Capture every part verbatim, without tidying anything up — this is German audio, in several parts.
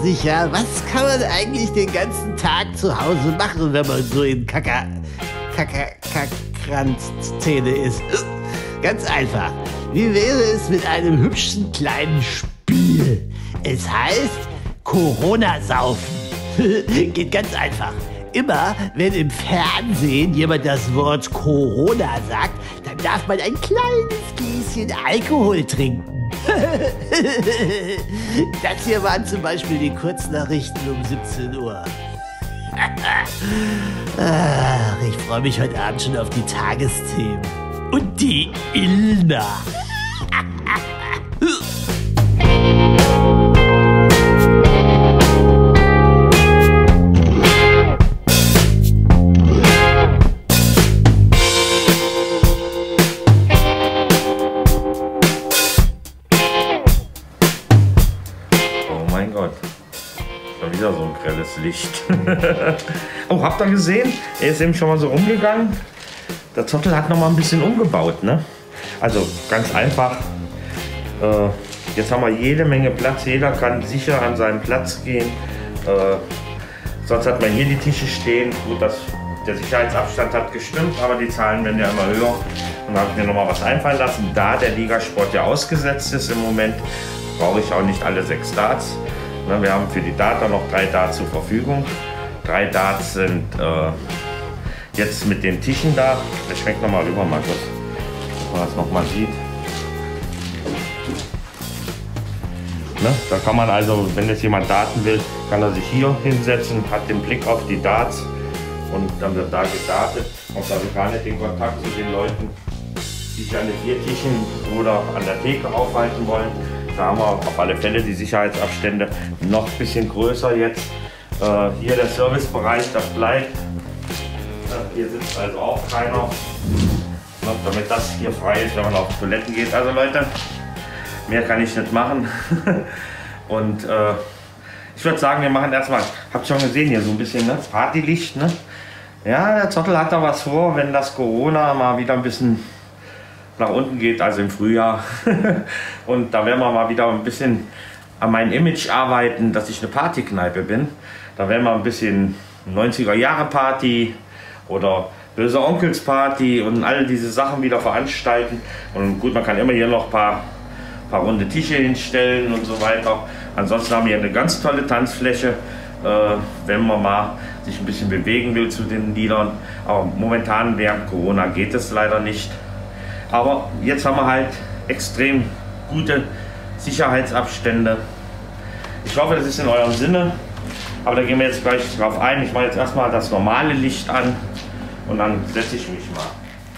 sich ja, was kann man eigentlich den ganzen Tag zu Hause machen, wenn man so in Kaka, Kaka, Kackranz-Szene ist? Ganz einfach. Wie wäre es mit einem hübschen kleinen Spiel? Es heißt Corona-Saufen. Geht ganz einfach. Immer, wenn im Fernsehen jemand das Wort Corona sagt, dann darf man ein kleines Gläschen Alkohol trinken. Das hier waren zum Beispiel die Kurznachrichten um siebzehn Uhr. Ach, ich freue mich heute Abend schon auf die Tagesthemen. Und die Ilna. Wieder so ein grelles Licht. Oh, habt ihr gesehen? Er ist eben schon mal so rumgegangen. Der Zottel hat noch mal ein bisschen umgebaut, ne? Also ganz einfach. Äh, jetzt haben wir jede Menge Platz. Jeder kann sicher an seinen Platz gehen. Äh, sonst hat man hier die Tische stehen. Gut, das, der Sicherheitsabstand hat gestimmt, aber die Zahlen werden ja immer höher. Und da habe ich mir noch mal was einfallen lassen. Da der Ligasport ja ausgesetzt ist im Moment, brauche ich auch nicht alle sechs Darts. Wir haben für die Data noch drei Darts zur Verfügung. Drei Darts sind äh, jetzt mit den Tischen da. Ich schwenke noch mal rüber, Markus, dass man das noch mal sieht. Ne? Da kann man also, wenn jetzt jemand daten will, kann er sich hier hinsetzen, hat den Blick auf die Darts und dann wird da gedatet. Und da wir gar nicht den Kontakt zu den Leuten, die sich an den vier Tischen oder an der Theke aufhalten wollen. Da haben wir auf alle Fälle die Sicherheitsabstände noch ein bisschen größer jetzt. Äh, hier der Servicebereich, das bleibt. Äh, hier sitzt also auch keiner. Ja, damit das hier frei ist, wenn man auf Toiletten geht. Also Leute, mehr kann ich nicht machen. Und äh, ich würde sagen, wir machen erstmal, habt schon gesehen hier so ein bisschen, ne? Partylicht. Ne? Ja, der Zottel hat da was vor, wenn das Corona mal wieder ein bisschen nach unten geht, also im Frühjahr. Und da werden wir mal wieder ein bisschen an meinem Image arbeiten, dass ich eine Partykneipe bin. Da werden wir ein bisschen neunziger Jahre Party oder Böse Onkels Party und all diese Sachen wieder veranstalten. Und gut, man kann immer hier noch ein paar, paar runde Tische hinstellen und so weiter. Ansonsten haben wir hier eine ganz tolle Tanzfläche, äh, wenn man mal sich ein bisschen bewegen will zu den Liedern. Aber momentan während Corona geht es leider nicht. Aber jetzt haben wir halt extrem gute Sicherheitsabstände. Ich hoffe, das ist in eurem Sinne. Aber da gehen wir jetzt gleich drauf ein. Ich mache jetzt erstmal das normale Licht an und dann setze ich mich mal.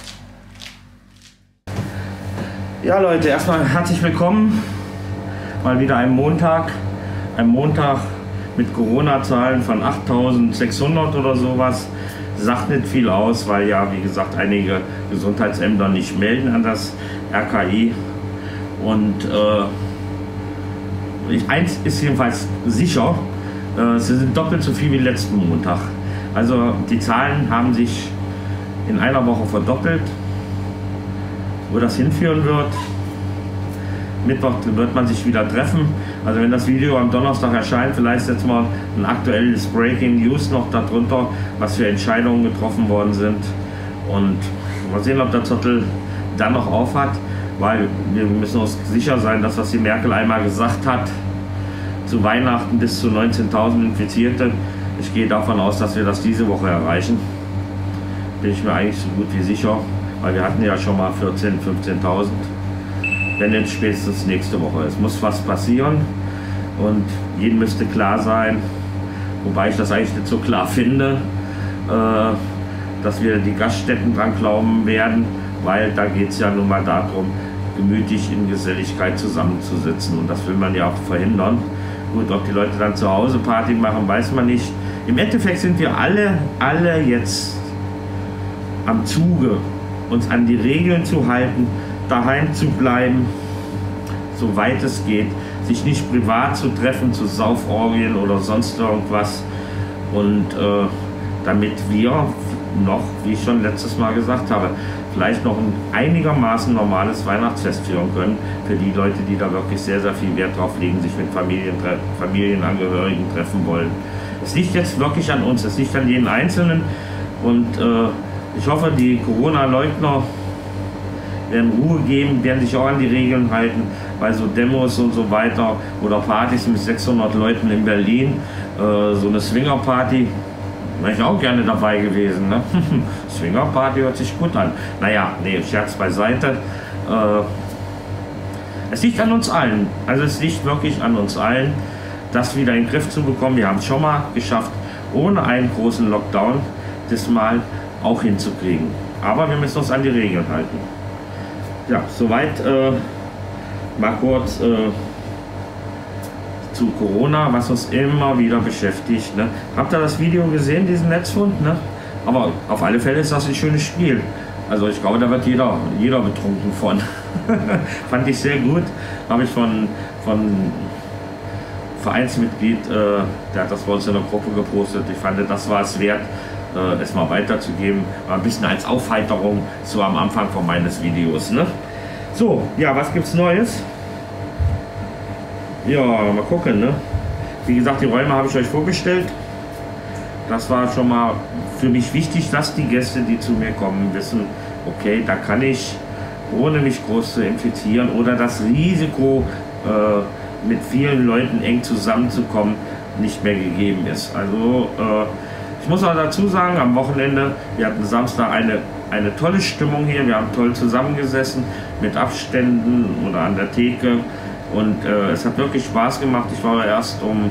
Ja Leute, erstmal herzlich willkommen. Mal wieder ein Montag. Ein Montag mit Corona-Zahlen von achttausendsechshundert oder sowas. Sagt nicht viel aus, weil ja, wie gesagt, einige Gesundheitsämter nicht melden an das R K I. Und äh, ich, eins ist jedenfalls sicher, äh, sie sind doppelt so viel wie letzten Montag. Also die Zahlen haben sich in einer Woche verdoppelt. Wo das hinführen wird, Mittwoch wird man sich wieder treffen. Also wenn das Video am Donnerstag erscheint, vielleicht jetzt mal ein aktuelles Breaking News noch darunter, was für Entscheidungen getroffen worden sind. Und mal sehen, ob der Zottel dann noch aufhat, weil wir müssen uns sicher sein, dass was die Merkel einmal gesagt hat, zu Weihnachten bis zu neunzehntausend Infizierte. Ich gehe davon aus, dass wir das diese Woche erreichen. Bin ich mir eigentlich so gut wie sicher, weil wir hatten ja schon mal vierzehntausend, fünfzehntausend. Wenn jetzt spätestens nächste Woche. Es muss was passieren und jedem müsste klar sein, wobei ich das eigentlich nicht so klar finde, äh, dass wir die Gaststätten dran glauben werden, weil da geht es ja nun mal darum, gemütlich in Geselligkeit zusammenzusitzen und das will man ja auch verhindern. Gut, ob die Leute dann zu Hause Party machen, weiß man nicht. Im Endeffekt sind wir alle, alle jetzt am Zuge, uns an die Regeln zu halten, daheim zu bleiben, soweit es geht, sich nicht privat zu treffen, zu Sauforgien oder sonst irgendwas. Und äh, damit wir noch, wie ich schon letztes Mal gesagt habe, vielleicht noch ein einigermaßen normales Weihnachtsfest führen können für die Leute, die da wirklich sehr, sehr viel Wert drauf legen, sich mit Familien, Familienangehörigen treffen wollen. Es liegt jetzt wirklich an uns, es liegt an jeden Einzelnen und äh, ich hoffe, die Corona-Leugner werden Ruhe geben, werden sich auch an die Regeln halten, bei so Demos und so weiter oder Partys mit sechshundert Leuten in Berlin, äh, so eine Swinger-Party, wäre ich auch gerne dabei gewesen. Ne? Swinger-Party hört sich gut an. Naja, nee, Scherz beiseite. Äh, es liegt an uns allen, also es liegt wirklich an uns allen, das wieder in den Griff zu bekommen. Wir haben es schon mal geschafft, ohne einen großen Lockdown das mal auch hinzukriegen. Aber wir müssen uns an die Regeln halten. Ja, soweit äh, mal kurz äh, zu Corona, was uns immer wieder beschäftigt. Ne? Habt ihr das Video gesehen, diesen Netzfund? Ne? Aber auf alle Fälle ist das ein schönes Spiel. Also ich glaube, da wird jeder, jeder betrunken von. Fand ich sehr gut. Habe ich von, von Vereinsmitglied, äh, der hat das bei uns in der Gruppe gepostet. Ich fand, das war es wert, äh, es mal weiterzugeben. War ein bisschen als Aufheiterung so am Anfang von meines Videos. Ne? So, ja, was gibt's Neues? Ja, mal gucken. Ne? Wie gesagt, die Räume habe ich euch vorgestellt. Das war schon mal für mich wichtig, dass die Gäste, die zu mir kommen, wissen, okay, da kann ich, ohne mich groß zu infizieren oder das Risiko, äh, mit vielen Leuten eng zusammenzukommen, nicht mehr gegeben ist. Also äh, ich muss auch dazu sagen, am Wochenende, wir hatten Samstag eine, eine tolle Stimmung hier, wir haben toll zusammengesessen mit Abständen oder an der Theke und äh, es hat wirklich Spaß gemacht. Ich war erst um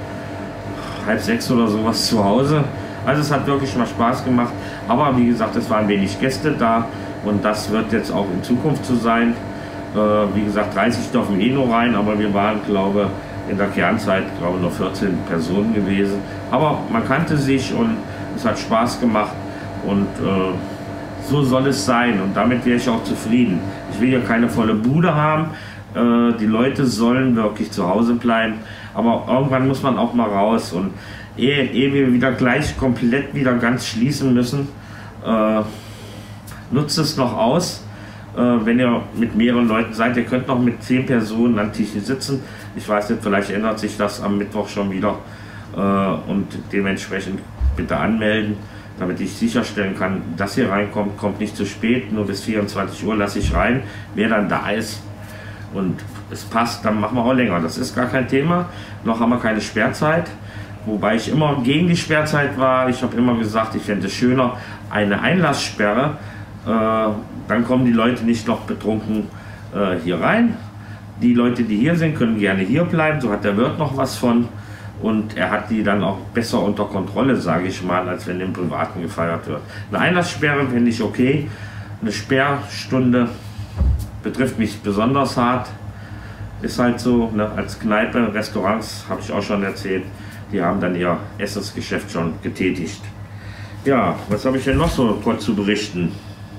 halb sechs oder sowas zu Hause, also es hat wirklich mal Spaß gemacht, aber wie gesagt, es waren wenig Gäste da und das wird jetzt auch in Zukunft so sein. Wie gesagt, dreißig dürfen eh nur rein, aber wir waren, glaube in der Kernzeit, glaube nur vierzehn Personen gewesen. Aber man kannte sich und es hat Spaß gemacht und äh, so soll es sein und damit wäre ich auch zufrieden. Ich will ja keine volle Bude haben, äh, die Leute sollen wirklich zu Hause bleiben, aber irgendwann muss man auch mal raus und ehe, ehe wir wieder gleich komplett wieder ganz schließen müssen, äh, nutzt es noch aus. Wenn ihr mit mehreren Leuten seid, ihr könnt noch mit zehn Personen an Tischen sitzen. Ich weiß nicht, vielleicht ändert sich das am Mittwoch schon wieder und dementsprechend bitte anmelden, damit ich sicherstellen kann, dass ihr reinkommt. Kommt nicht zu spät, nur bis vierundzwanzig Uhr lasse ich rein. Wer dann da ist und es passt, dann machen wir auch länger. Das ist gar kein Thema. Noch haben wir keine Sperrzeit, wobei ich immer gegen die Sperrzeit war. Ich habe immer gesagt, ich fände es schöner, eine Einlasssperre. Dann kommen die Leute nicht noch betrunken äh, hier rein. Die Leute, die hier sind, können gerne hier bleiben. So hat der Wirt noch was von. Und er hat die dann auch besser unter Kontrolle, sage ich mal, als wenn im Privaten gefeiert wird. Eine Einlasssperre finde ich okay. Eine Sperrstunde betrifft mich besonders hart. Ist halt so, ne? Als Kneipe, Restaurants, habe ich auch schon erzählt, die haben dann ihr Essensgeschäft schon getätigt. Ja, was habe ich denn noch so kurz zu berichten?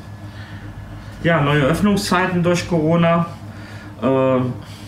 Ja, neue Öffnungszeiten durch Corona. Äh,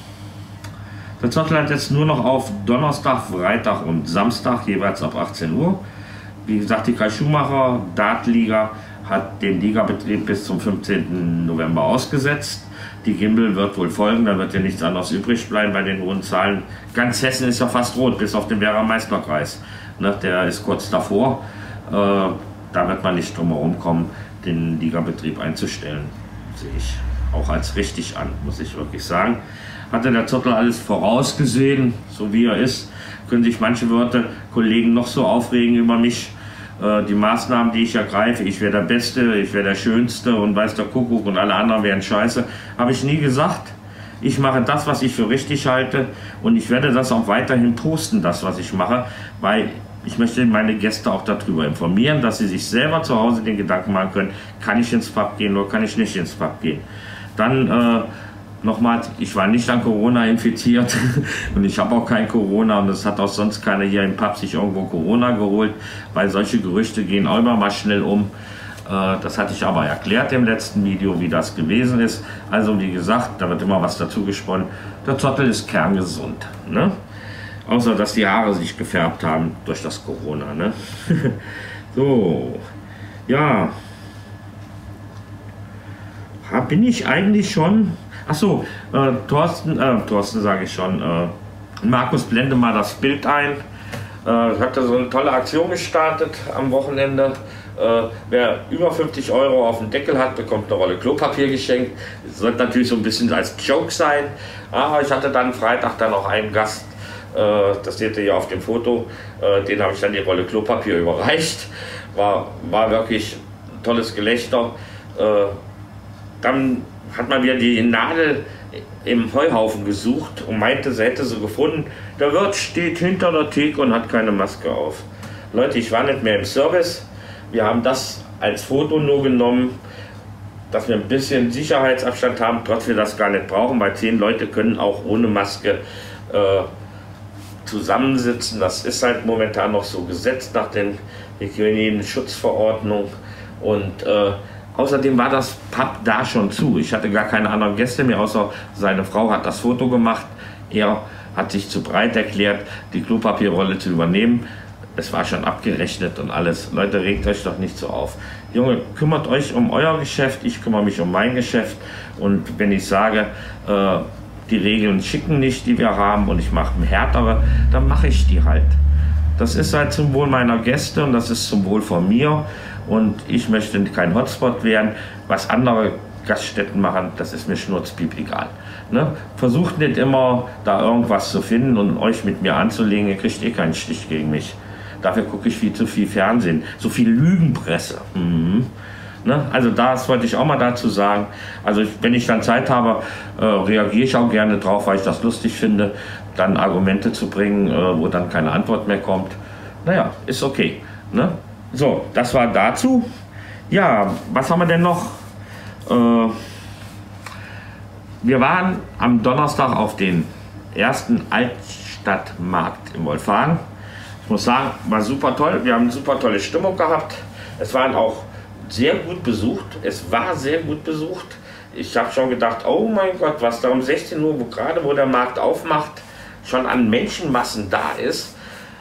der Zottel hat jetzt nur noch auf Donnerstag, Freitag und Samstag jeweils ab achtzehn Uhr. Wie gesagt, die Kai Schumacher Dartliga hat den Ligabetrieb bis zum fünfzehnten November ausgesetzt. Die Gimbel wird wohl folgen, da wird ja nichts anderes übrig bleiben bei den hohen Zahlen. Ganz Hessen ist ja fast rot, bis auf den Werra-Meißner-Kreis. Ne, der ist kurz davor. Äh, da wird man nicht drum herum kommen, den Ligabetrieb einzustellen. Sehe ich auch als richtig an, muss ich wirklich sagen. Hatte der Zottel alles vorausgesehen, so wie er ist, können sich manche Wörter, Kollegen noch so aufregen über mich. Äh, die Maßnahmen, die ich ergreife, ich wäre der Beste, ich wäre der Schönste und weiß der Kuckuck und alle anderen wären scheiße, habe ich nie gesagt. Ich mache das, was ich für richtig halte und ich werde das auch weiterhin posten, das, was ich mache, weil ich möchte meine Gäste auch darüber informieren, dass sie sich selber zu Hause den Gedanken machen können, kann ich ins Pub gehen oder kann ich nicht ins Pub gehen. Dann äh, nochmal, ich war nicht an Corona infiziert und ich habe auch kein Corona und es hat auch sonst keiner hier im Pub sich irgendwo Corona geholt, weil solche Gerüchte gehen auch immer mal schnell um. Äh, das hatte ich aber erklärt im letzten Video, wie das gewesen ist. Also wie gesagt, da wird immer was dazu gesponnen. Der Zottel ist kerngesund, ne? Außer, dass die Haare sich gefärbt haben durch das Corona. Ne? So, Ja, bin ich eigentlich schon. Achso, äh, Thorsten, äh, Thorsten sage ich schon. Äh, Markus, blende mal das Bild ein. Äh, hatte so eine tolle Aktion gestartet am Wochenende. Äh, wer über fünfzig Euro auf dem Deckel hat, bekommt eine Rolle Klopapier geschenkt. Das sollte natürlich so ein bisschen als Joke sein. Aber ich hatte dann Freitag dann noch einen Gast, äh, das seht ihr hier auf dem Foto, äh, den habe ich dann die Rolle Klopapier überreicht. War, war wirklich ein tolles Gelächter. Äh, dann hat man wieder die Nadel im Heuhaufen gesucht und meinte, sie hätte sie gefunden. Der Wirt steht hinter der Theke und hat keine Maske auf. Leute, ich war nicht mehr im Service. Wir haben das als Foto nur genommen, dass wir ein bisschen Sicherheitsabstand haben, trotz wir das gar nicht brauchen, weil zehn Leute können auch ohne Maske äh, zusammensitzen. Das ist halt momentan noch so gesetzt nach den Hygienenschutzverordnungen. Und äh, außerdem war das Pub da schon zu. Ich hatte gar keine anderen Gäste mehr, außer seine Frau hat das Foto gemacht. Er hat sich zu breit erklärt, die Klopapierrolle zu übernehmen. Es war schon abgerechnet und alles. Leute, regt euch doch nicht so auf. Junge, kümmert euch um euer Geschäft, ich kümmere mich um mein Geschäft. Und wenn ich sage, äh, die Regeln schicken nicht, die wir haben, und ich mache härtere, dann mache ich die halt. Das ist halt zum Wohl meiner Gäste und das ist zum Wohl von mir. Und ich möchte kein Hotspot werden. Was andere Gaststätten machen, das ist mir schnurzpiep egal. Ne? Versucht nicht immer, da irgendwas zu finden und euch mit mir anzulegen. Ihr kriegt eh keinen Stich gegen mich. Dafür gucke ich viel zu viel Fernsehen. So viel Lügenpresse. Mhm. Ne? Also das wollte ich auch mal dazu sagen. Also wenn ich dann Zeit habe, äh, reagiere ich auch gerne drauf, weil ich das lustig finde, dann Argumente zu bringen, äh, wo dann keine Antwort mehr kommt. Naja, ist okay. Ne? So, das war dazu. Ja, was haben wir denn noch? Äh, wir waren am Donnerstag auf den ersten Altstadtmarkt in Wolfhagen. Ich muss sagen, war super toll. Wir haben eine super tolle Stimmung gehabt. Es waren auch sehr gut besucht. Es war sehr gut besucht. Ich habe schon gedacht, oh mein Gott, was da um sechzehn Uhr, wo gerade wo der Markt aufmacht, schon an Menschenmassen da ist.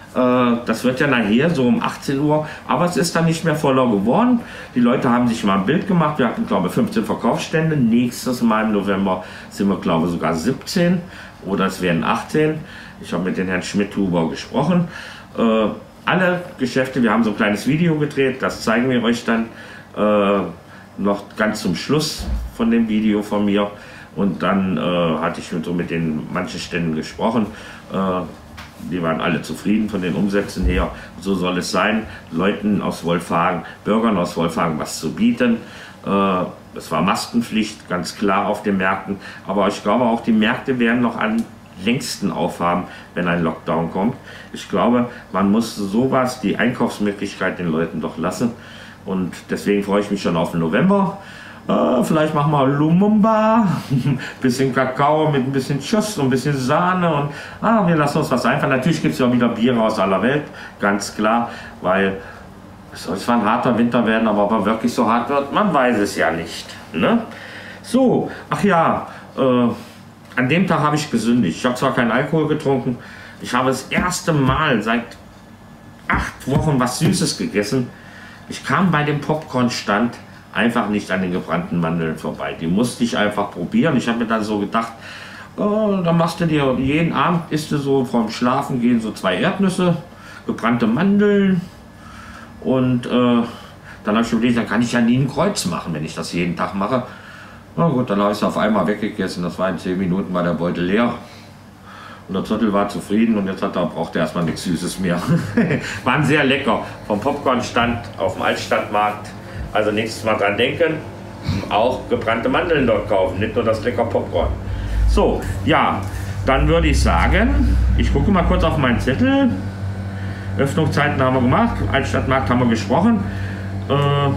Das wird ja nachher so um achtzehn Uhr, aber es ist dann nicht mehr voller geworden. Die Leute haben sich mal ein Bild gemacht. Wir hatten, glaube ich, fünfzehn Verkaufsstände. Nächstes Mal im November sind wir, glaube ich, sogar siebzehn oder es werden achtzehn. Ich habe mit den Herrn Schmidhuber gesprochen. Äh, alle Geschäfte, wir haben so ein kleines Video gedreht, das zeigen wir euch dann äh, noch ganz zum Schluss von dem Video von mir. Und dann äh, hatte ich so mit den manchen Ständen gesprochen. Äh, Die waren alle zufrieden von den Umsätzen her. So soll es sein, Leuten aus Wolfhagen, Bürgern aus Wolfhagen was zu bieten. Äh, es war Maskenpflicht, ganz klar auf den Märkten. Aber ich glaube auch, die Märkte werden noch am längsten aufhaben, wenn ein Lockdown kommt. Ich glaube, man muss sowas, die Einkaufsmöglichkeit den Leuten doch lassen. Und deswegen freue ich mich schon auf den November. Uh, vielleicht machen wir Lumumba, ein bisschen Kakao mit ein bisschen Schuss und ein bisschen Sahne und ah, wir lassen uns was einfallen. Natürlich gibt es ja wieder Biere aus aller Welt, ganz klar, weil es soll zwar ein harter Winter werden, aber ob er wirklich so hart wird, man weiß es ja nicht. Ne? So, ach ja, äh, an dem Tag habe ich gesündigt. Ich habe zwar keinen Alkohol getrunken, ich habe das erste Mal seit acht Wochen was Süßes gegessen. Ich kam bei dem Popcorn-Stand einfach nicht an den gebrannten Mandeln vorbei. Die musste ich einfach probieren. Ich habe mir dann so gedacht, oh, dann machst du dir jeden Abend, isst du so vorm Schlafen gehen so zwei Erdnüsse, gebrannte Mandeln und äh, dann habe ich überlegt, dann kann ich ja nie ein Kreuz machen, wenn ich das jeden Tag mache. Na gut, dann habe ich es auf einmal weggegessen. Das war in zehn Minuten, war der Beutel leer. Und der Zottel war zufrieden und jetzt hat er, braucht er erstmal nichts Süßes mehr. Waren sehr lecker. Vom Popcornstand auf dem Altstadtmarkt. Also nächstes Mal dran denken, auch gebrannte Mandeln dort kaufen, nicht nur das lecker Popcorn. So, ja, dann würde ich sagen, ich gucke mal kurz auf meinen Zettel. Öffnungszeiten haben wir gemacht, Altstadtmarkt haben wir gesprochen. Äh,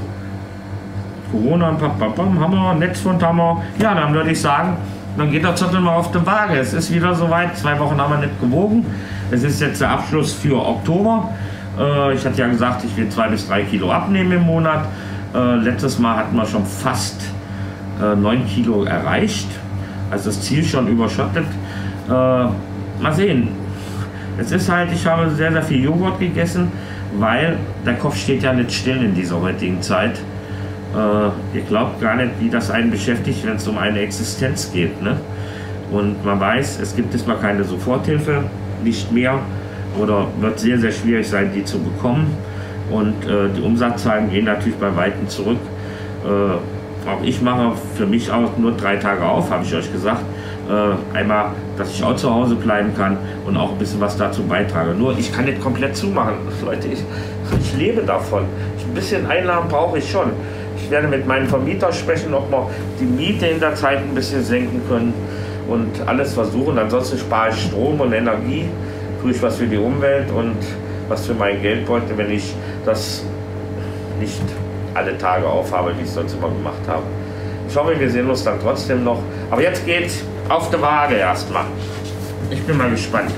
Corona und Papapam haben wir, Netzfund haben wir. Ja, dann würde ich sagen, dann geht der Zettel mal auf die Waage. Es ist wieder soweit, zwei Wochen haben wir nicht gewogen. Es ist jetzt der Abschluss für Oktober. Äh, ich hatte ja gesagt, ich will zwei bis drei Kilo abnehmen im Monat. Äh, letztes Mal hatten wir schon fast äh, neun Kilo erreicht, also das Ziel schon überschattet. Äh, mal sehen. Es ist halt, ich habe sehr, sehr viel Joghurt gegessen, weil der Kopf steht ja nicht still in dieser heutigen Zeit. Äh, ihr glaubt gar nicht, wie das einen beschäftigt, wenn es um eine Existenz geht. Ne? Und man weiß, es gibt diesmal keine Soforthilfe, nicht mehr, oder wird sehr, sehr schwierig sein, die zu bekommen. Und äh, die Umsatzzahlen gehen natürlich bei Weitem zurück. Äh, auch ich mache für mich auch nur drei Tage auf, habe ich euch gesagt. Äh, einmal, dass ich auch zu Hause bleiben kann und auch ein bisschen was dazu beitrage. Nur ich kann nicht komplett zumachen, Leute. Ich, ich lebe davon. Ein bisschen Einnahmen brauche ich schon. Ich werde mit meinem Vermieter sprechen, ob wir die Miete in der Zeit ein bisschen senken können und alles versuchen. Ansonsten spare ich Strom und Energie, tue ich was für die Umwelt und was für mein Geldbeutel, wenn ich das nicht alle Tage aufhabe, wie ich es sonst immer gemacht habe. Ich hoffe, wir sehen uns dann trotzdem noch. Aber jetzt geht's auf die Waage erstmal. Ich bin mal gespannt.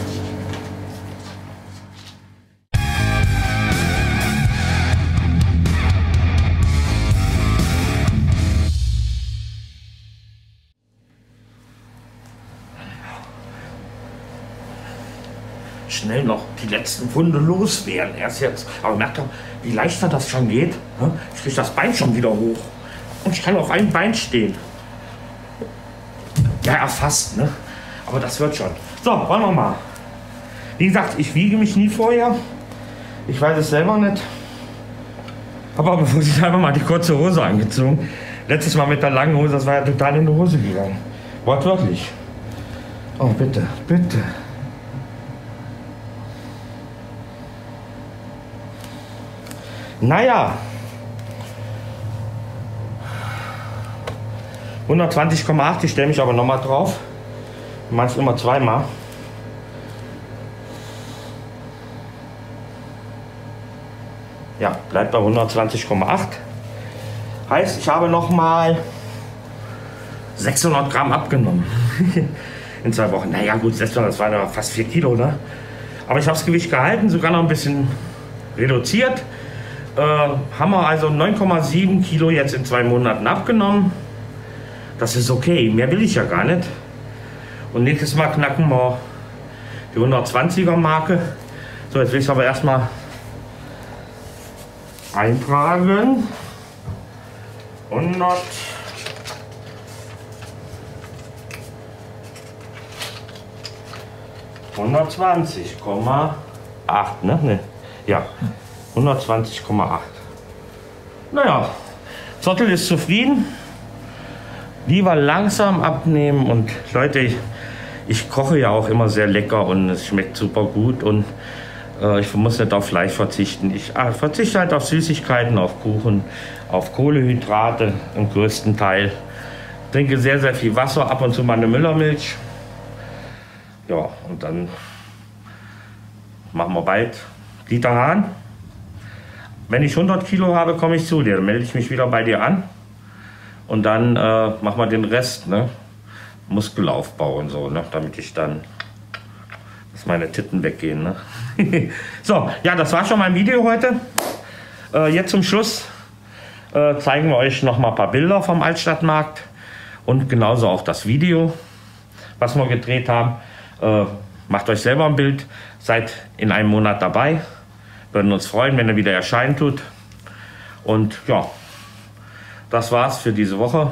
Schnell noch die letzten Pfunde loswerden. Erst jetzt. Aber merkt ihr, wie leichter das schon geht? Ich kriege das Bein schon wieder hoch. Und ich kann auf einem Bein stehen. Ja, erfasst, ne? Aber das wird schon. So, wollen wir mal. Wie gesagt, ich wiege mich nie vorher. Ich weiß es selber nicht. Aber bevor ich einfach mal die kurze Hose angezogen. Letztes Mal mit der langen Hose, das war ja total in die Hose gegangen. Wortwörtlich. Oh, bitte, bitte. Naja. hundertzwanzig Komma acht, ich stelle mich aber nochmal drauf. Manchmal immer zweimal. Ja, bleibt bei hundertzwanzig Komma acht. Heißt, ich habe nochmal sechshundert Gramm abgenommen. In zwei Wochen. Naja gut, sechshundert, das waren ja fast vier Kilo, ne? Aber ich habe das Gewicht gehalten, sogar noch ein bisschen reduziert. Äh, haben wir also neun Komma sieben Kilo jetzt in zwei Monaten abgenommen. Das ist okay, mehr will ich ja gar nicht. Und nächstes Mal knacken wir die hundertzwanziger Marke. So, jetzt will ich es aber erstmal eintragen. hundert. hundertzwanzig Komma acht, ne? ne? Ja, hundertzwanzig Komma acht. Naja, Zottel ist zufrieden. Lieber langsam abnehmen und Leute, ich, ich koche ja auch immer sehr lecker und es schmeckt super gut und äh, ich muss nicht auf Fleisch verzichten. Ich äh, verzichte halt auf Süßigkeiten, auf Kuchen, auf Kohlenhydrate im größten Teil. Trinke sehr, sehr viel Wasser, ab und zu mal eine Müllermilch. Ja, und dann machen wir bald Dieter Hahn. Wenn ich hundert Kilo habe, komme ich zu dir, dann melde ich mich wieder bei dir an. Und dann äh, machen wir den Rest, ne? Muskelaufbau und so, ne? Damit ich dann, dass meine Titten weggehen. Ne? So, ja, das war schon mein Video heute. Äh, jetzt zum Schluss äh, zeigen wir euch noch mal ein paar Bilder vom Altstadtmarkt und genauso auch das Video, was wir gedreht haben. Äh, macht euch selber ein Bild, seid in einem Monat dabei. Würden uns freuen, wenn ihr wieder erscheinen tut. Und ja, das war's für diese Woche.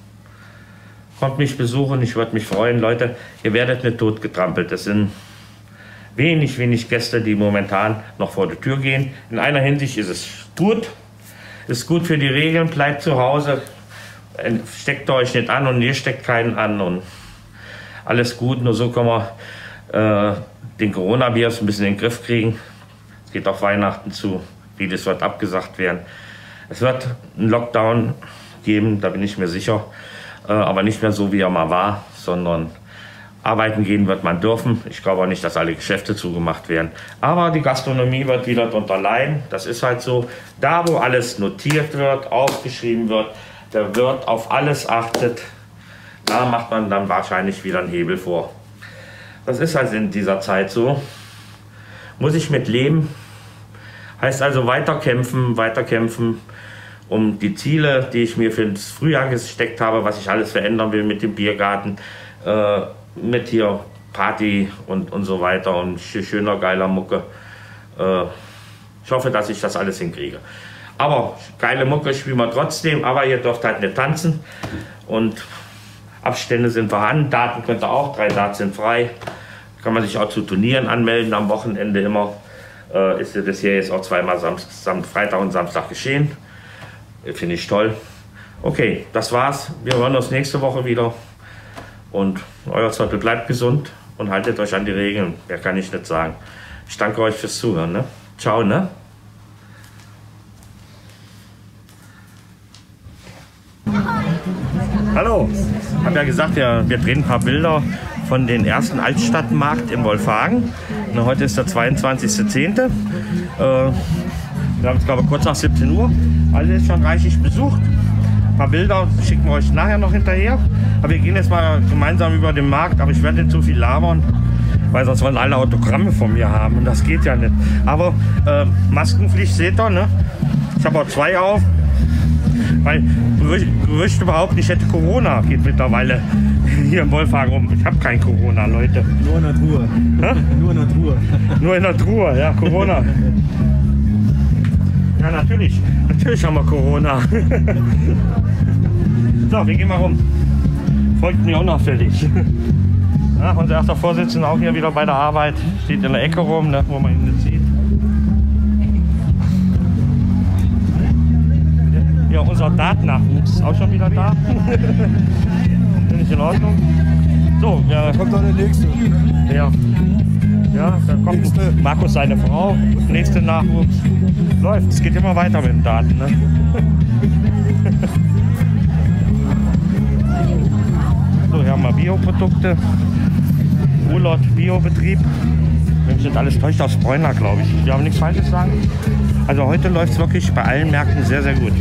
Kommt mich besuchen, ich würde mich freuen. Leute, ihr werdet nicht totgetrampelt. Es sind wenig, wenig Gäste, die momentan noch vor die Tür gehen. In einer Hinsicht ist es gut. Ist gut für die Regeln, bleibt zu Hause. Steckt euch nicht an und ihr steckt keinen an. Und alles gut, nur so können wir äh, den Coronavirus ein bisschen in den Griff kriegen. Es geht auf Weihnachten zu, vieles wird abgesagt werden. Es wird einen Lockdown geben, da bin ich mir sicher, äh, aber nicht mehr so, wie er mal war, sondern arbeiten gehen wird man dürfen. Ich glaube auch nicht, dass alle Geschäfte zugemacht werden. Aber die Gastronomie wird wieder darunter leiden. Das ist halt so. Da, wo alles notiert wird, aufgeschrieben wird, der Wirt auf alles achtet, da macht man dann wahrscheinlich wieder einen Hebel vor. Das ist halt in dieser Zeit so. Muss ich mit leben. Heißt also weiterkämpfen, weiterkämpfen, um die Ziele, die ich mir für das Frühjahr gesteckt habe, was ich alles verändern will mit dem Biergarten, äh, mit hier Party und, und so weiter und schöner, geiler Mucke. Äh, Ich hoffe, dass ich das alles hinkriege. Aber geile Mucke spielen wir trotzdem, aber ihr dürft halt nicht tanzen. Und Abstände sind vorhanden, Daten könnt ihr auch, drei Darts sind frei. Kann man sich auch zu Turnieren anmelden, am Wochenende immer. Äh, ist das hier jetzt auch zweimal Samstag, Freitag und Samstag geschehen. Finde ich toll. Okay, das war's. Wir hören uns nächste Woche wieder. Und euer Zottel bleibt gesund und haltet euch an die Regeln. Mehr kann ich nicht sagen. Ich danke euch fürs Zuhören. Ne? Ciao, ne? Hallo, ich habe ja gesagt, wir, wir drehen ein paar Bilder von den ersten Altstadtmarkt in Wolfhagen. Na, heute ist der zweiundzwanzigste zehnte Äh, wir haben es, glaube ich, kurz nach siebzehn Uhr. Also ist schon reichlich besucht. Ein paar Bilder schicken wir euch nachher noch hinterher. Aber wir gehen jetzt mal gemeinsam über den Markt. Aber ich werde nicht so viel labern, weil sonst wollen alle Autogramme von mir haben. Und das geht ja nicht. Aber äh, Maskenpflicht seht ihr, ne? Ich habe auch zwei auf. Weil Gerüchte behaupten, ich hätte Corona, geht mittlerweile hier im Wolfhagen rum. Ich habe kein Corona, Leute. Nur in der Truhe. Hä? Nur in der Truhe. Nur in der Truhe, ja, Corona. Ja, natürlich. Natürlich haben wir Corona. So, wir gehen mal rum. Folgt mir unauffällig. Ja, unser erster Vorsitzender auch hier wieder bei der Arbeit. Steht in der Ecke rum, ne, wo man ihn nicht sieht. Ja, unser Datennachwuchs ist auch schon wieder da. Finde ich in Ordnung. So, ja. Kommt doch der nächste. Ja. Ja, da kommt nächste. Markus, seine Frau. Nächste Nachwuchs. Läuft. Es geht immer weiter mit den Daten. Ne? So, hier haben wir Bioprodukte. Urlaub Biobetrieb. Wenn mich das alles täuscht, aus Bräuner, glaube ich. Wir haben nichts Falsches sagen. Also heute läuft es wirklich bei allen Märkten sehr, sehr gut.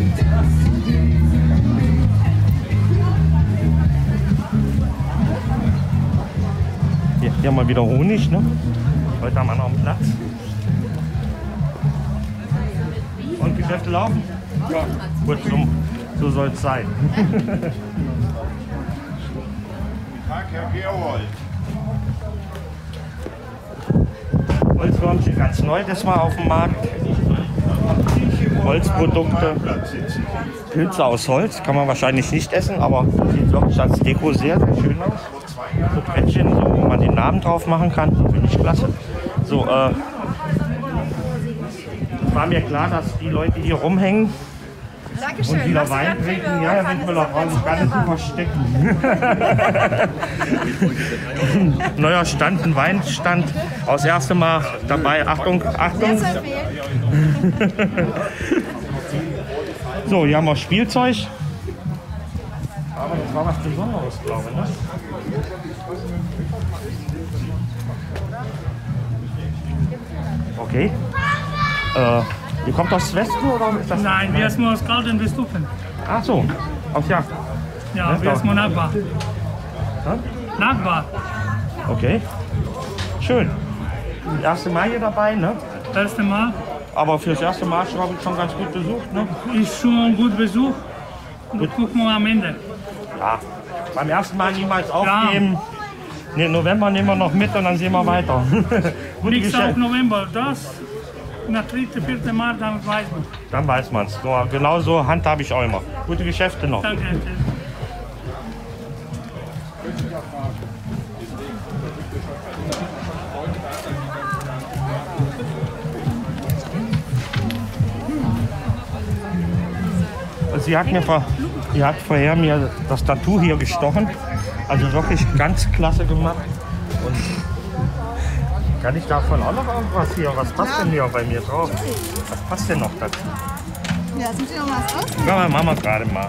Hier, hier haben wir wieder Honig. Ne? Heute haben wir noch einen Platz. Und Geschäfte laufen? Ja. Gut, so, so soll es sein. Tag, Herr Gerold. Holzwürmchen ganz neu, das war auf dem Markt. Holzprodukte. Pilze aus Holz kann man wahrscheinlich nicht essen, aber sieht wirklich als Deko sehr, sehr schön aus. So Brettchen, so, wo man den Namen drauf machen kann, finde ich klasse. So, äh, war mir klar, dass die Leute hier rumhängen Dankeschön. und wieder Wein trinken. Ja, Herr Windmüller, brauchen sich gar nicht zu verstecken. Neuer Stand, ein Weinstand. Aus erstem Mal dabei. Achtung, Achtung. So, hier haben wir Spielzeug. Aber das war was Besonderes, glaube ich. Ne? Okay. Äh, ihr kommt aus Westen oder ist das? Nein, wir sind aus Kaltenbestufen. Ach so, aus Jagd. Ja, wir sind Nachbar. Ja? Nachbar. Okay. Schön. Das erste Mal hier dabei, ne? Erste Mal. Aber fürs erste Mal glaube ich schon ganz gut besucht, ne? Ist schon gut Besuch. Und gucken wir am Ende. Ja. Beim ersten Mal niemals aufgeben. Ja. November nehmen wir noch mit und dann sehen wir weiter. Nichts auf November. Das nach dritte, vierte Mal, dann weiß man. Dann weiß man es. So, genau so handhabe ich auch immer. Gute Geschäfte noch. Danke. Sie hat, mir vor, sie hat vorher mir das Tattoo hier gestochen. Also wirklich ganz klasse gemacht. Und kann ich davon auch noch irgendwas hier? Was passt denn hier bei mir drauf? Was passt denn noch dazu? Ja, sind Sie noch was aus? Ja, machen wir gerade mal.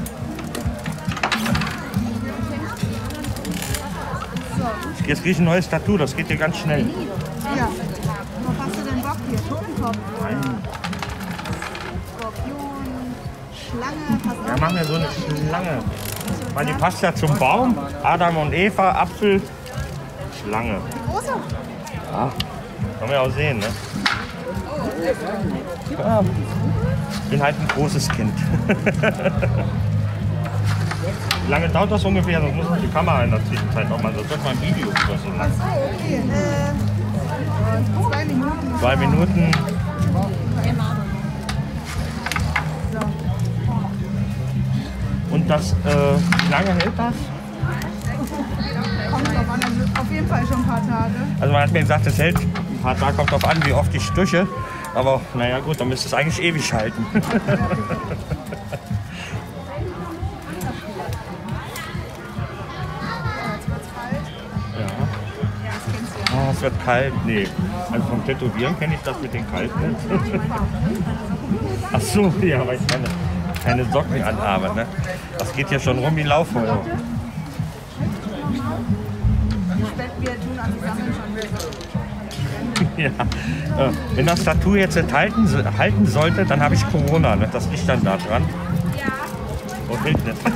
Jetzt kriege ich ein neues Tattoo, das geht hier ganz schnell. Ja. Was hast du denn Bock hier? Totenkopf? Nein. Skorpion, Schlange, passt Ja, machen wir so eine Schlange. Weil die passt ja zum Baum. Adam und Eva, Apfel, Schlange. große? Ja, kann man ja auch sehen, ne? Ja, ich bin halt ein großes Kind. Wie lange dauert das ungefähr? Das muss die Kamera in der Zwischenzeit noch mal. Das wird mal ein Video über so lang. Okay, äh, zwei Minuten. Zwei Minuten. Genau. das, äh, wie lange hält das? Kommt drauf an, also auf jeden Fall schon ein paar Tage. Also man hat mir gesagt, das hält ein paar Tage, kommt drauf an, wie oft ich stüche. Aber naja gut, dann müsste es eigentlich ewig halten. Oh, es wird kalt. Nee. Also vom Tätowieren kenne ich das mit den Kalten. Ach so, ja, weil ich keine, keine Socken anhabe. Ne? Das geht ja schon rum wie Lauffeuer. Die Spätbier tun an die Sachen schon. Ja. Äh, wenn das Tattoo jetzt enthalten halten sollte, dann habe ich Corona. Ne? Das liegt dann da dran. Oh, hält nicht.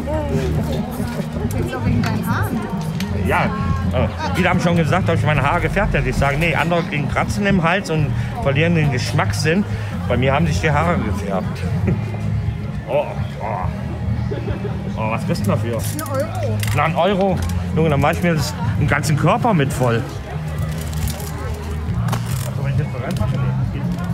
Jetzt auch wegen deinen Haaren. Ja, äh, viele haben schon gesagt, ob ich meine Haare gefärbt hätte. Ich sage, nee, andere kriegen Kratzen im Hals und verlieren den Geschmackssinn. Bei mir haben sich die Haare gefärbt. Oh, oh. Oh, was kriegst du dafür? Ein Euro. Na, ein Euro. Junge, dann mache ich mir das, den ganzen Körper mit voll. Also, wenn ich jetzt so reinpacke, nee, das geht nicht.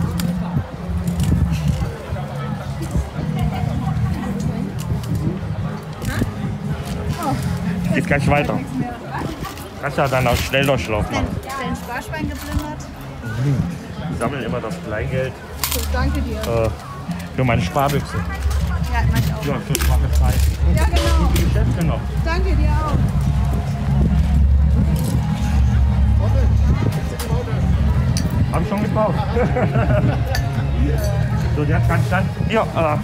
Geht gleich weiter. Kannst ja dann auch Schnelldurchlauf machen. Dein Sparschwein geplündert. Ich sammle immer das Kleingeld So, danke dir. äh, für meine Sparbüchse. Ja, mach ich auch. Ja, für schwache Zeit. Ja, genau. Die Geschäfte noch. Danke dir auch. Hab ich schon gekauft. So, der hat ganz stand. Ja, äh,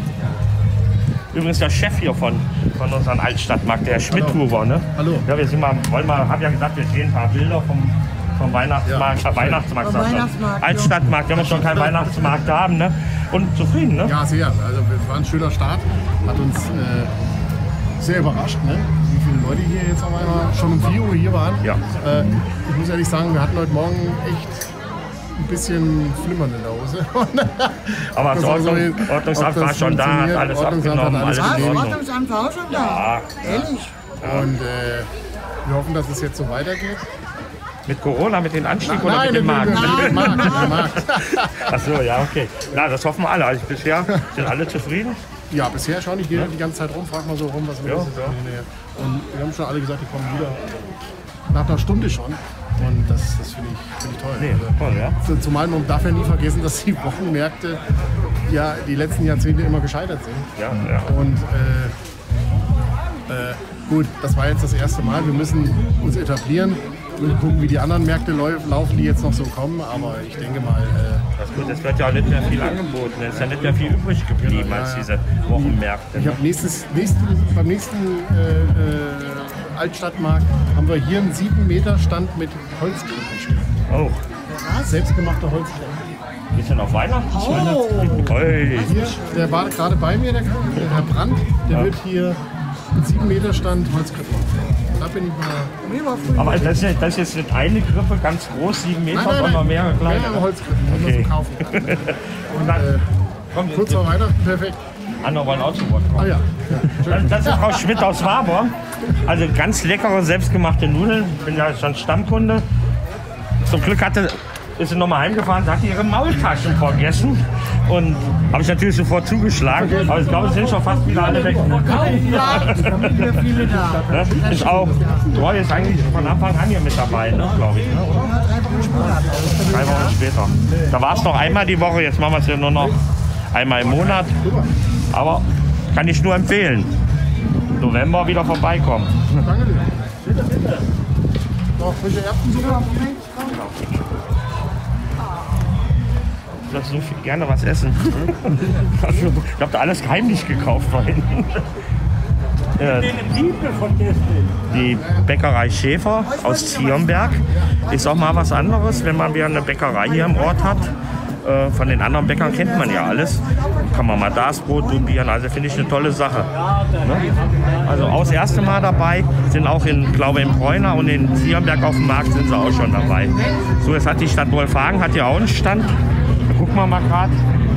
übrigens der Chef hier von, von unserem Altstadtmarkt, der Herr Schmidt-Huber, ne? Hallo. Ja, wir sind mal, wollen mal, hab ja gesagt, wir sehen ein paar Bilder vom, vom Weihnachtsmarkt, Ja. äh, Weihnachtsmarkt, Vom sag ich schon. Weihnachtsmarkt, ja. Altstadtmarkt, wenn wir schon keinen Weihnachtsmarkt haben, ne? Und zufrieden, ne? Ja, sehr. Also es war ein schöner Start. Hat uns äh, sehr überrascht, ne? Wie viele Leute hier jetzt auf einmal schon um vier Uhr hier waren. Ja. Äh, ich muss ehrlich sagen, wir hatten heute Morgen echt ein bisschen Flimmern in der Hose. Aber das Das also, Ordnung, ob Ordnungsamt das war schon da, hat funktioniert, alles Ordnungsamt hat abgenommen, alles alles in genehmigt. Ordnung. Ordnungsamt war auch schon da. Ja, Ehrlich? Und äh, wir hoffen, dass es jetzt so weitergeht. mit Corona, mit dem Anstieg oder Nein, mit dem Markt? mit dem Markt. Mit dem Markt. Achso, ja, okay. Na, das hoffen wir alle. Also bisher sind alle zufrieden. Ja, bisher schaue ich hier die ganze Zeit rum, frag mal so rum, was los Ja, ist. ja. Nee, nee. Und wir haben schon alle gesagt, die kommen wieder. Nach einer Stunde schon. Und das, das finde ich, find ich toll. Nee, Also, toll, ja. zumal man darf ja nie vergessen, dass die Wochenmärkte ja die letzten Jahrzehnte immer gescheitert sind. Ja, ja. Und äh, äh, gut, das war jetzt das erste Mal. Wir müssen uns etablieren und gucken, wie die anderen Märkte lau laufen, die jetzt noch so kommen. Aber ich denke mal, äh, Das gut, es wird ja auch nicht mehr viel angeboten. Es ist ja nicht mehr viel übrig geblieben Genau, ja, als ja. diese Wochenmärkte. ich Ne? habe nächstes, nächsten, beim nächsten äh, äh, Altstadtmarkt haben wir hier einen sieben Meter Stand mit Holzkrippen stehen. Oh, Selbstgemachte Holzkrippen. wir sind auf Weihnachten. Oh. Oi. Hier, der war gerade bei mir, der, der Herr Brandt, der wird hier einen sieben Meter Stand Holzkrippen machen. Da bin ich mal. Aber das ist, jetzt- das ist jetzt nicht eine Grippe, ganz groß, sieben Meter, Nein, nein, sondern nein, mehrere kleine. mehrere Holzkrippen, die man Okay. so kaufen kann. Und dann, Äh, komm, kurz vor Weihnachten, perfekt. andere wollen auch zu Wort kommen. Ah ja. Das, das ist Frau Schmidt aus Warburg. Also ganz leckere, selbstgemachte Nudeln. Ich bin ja schon Stammkunde. Zum Glück hatte, ist sie nochmal heimgefahren, sie hatte ihre Maultaschen vergessen. Und habe ich natürlich sofort zugeschlagen. Aber ich glaube, es sind schon fast wieder alle weg. Ne? Ist auch, Treu ist eigentlich von Anfang an hier mit dabei, ne, glaube ich. Ne? Drei Wochen später. Da war es noch einmal die Woche, jetzt machen wir es ja nur noch einmal im Monat. Aber kann ich nur empfehlen. November wieder vorbeikommen. Danke dir. Bitte, bitte. Noch frische Erbsensuppe? Ich würde so viel gerne was essen. Ich habe da alles heimlich gekauft vorhin. Äh, Die Bäckerei Schäfer aus Zierenberg ist auch mal was anderes, wenn man wieder eine Bäckerei hier im Ort hat. Äh, Von den anderen Bäckern kennt man ja alles. Kann man mal das Brot probieren, also finde ich eine tolle Sache. Ne? Also auch das erste Mal dabei, sind auch in, glaube in Bräuner und in Zierenberg auf dem Markt sind sie auch schon dabei. So, jetzt hat die Stadt Wolfhagen hat ja auch einen Stand. Da gucken wir mal gerade.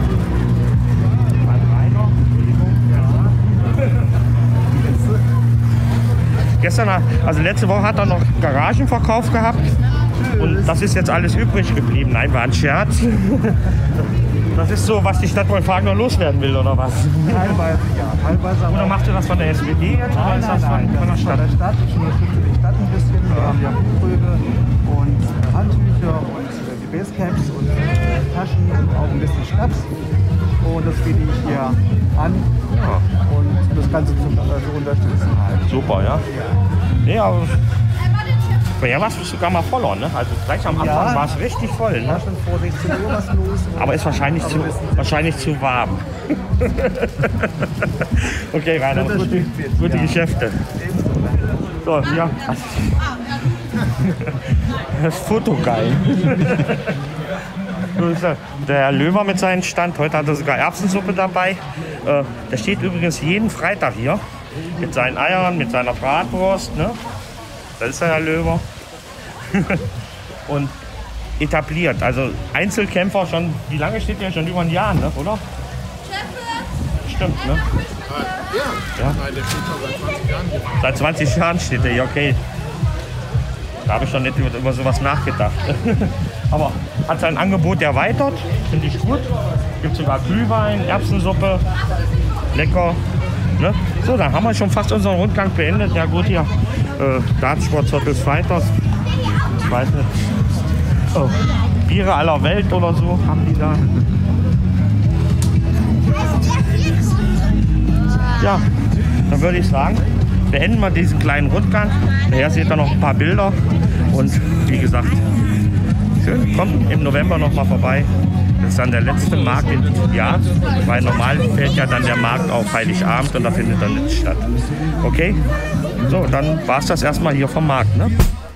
Gestern, also letzte Woche hat er noch Garagenverkauf gehabt und das ist jetzt alles übrig geblieben. Nein, war ein Scherz. Das ist so, was die Stadt Wolfhagen noch loswerden will, oder was? Teilweise ja, teilweise aber Oder macht ihr das von der S P D jetzt oder Nein, ist nein, das von, nein, von der das ist von Stadt? der Stadt. Ich unterstütze die Stadt ein bisschen. Wir haben ja Buchkröge und äh, Handtücher und äh, Gebäßcaps und äh, Taschen und auch ein bisschen Schnaps. Und das biete ich hier an und das Ganze zu, äh, zu unterstützen halt. Super, ja? Nee, aber ja, warst du sogar mal voller, ne? Also gleich am Anfang Ja. war es richtig voll, War ne? schon vor sechzehn Uhr was los. und- Aber ist wahrscheinlich aber zu, wir sind- wahrscheinlich zu warm. Okay, Rainer, Das gute, stimmt jetzt, gute ja. Geschäfte. So, ja. Das ist fotogeil. So ist er. Der Herr Löwer mit seinem Stand. Heute hat er sogar Erbsensuppe dabei. Äh, der steht übrigens jeden Freitag hier. Mit seinen Eiern, mit seiner Bratwurst. Ne? Das ist der Herr Löwer. Und etabliert. Also Einzelkämpfer schon, wie lange steht der? Schon über ein Jahr, ne? Oder? Stimmt, ne? Ja, nein, der steht schon seit zwanzig Jahren hier. Seit zwanzig Jahren steht der, ja, okay. Da habe ich schon nicht über, über sowas nachgedacht. Aber hat sein Angebot erweitert, finde ich gut. Gibt sogar Glühwein, Erbsensuppe, lecker. Ne? So, dann haben wir schon fast unseren Rundgang beendet. Ja gut, hier äh, Dartsport Zottels Fighters. Ich weiß nicht. Oh, Biere aller Welt oder so haben die da. Ja, dann würde ich sagen, beenden wir diesen kleinen Rundgang. Nachher seht ihr noch ein paar Bilder. Und wie gesagt, schön, kommt im November noch mal vorbei. Das ist dann der letzte Markt in diesem Jahr, weil normal fällt ja dann der Markt auf Heiligabend und da findet dann nichts statt. Okay, so, dann war es das erstmal hier vom Markt. Ne?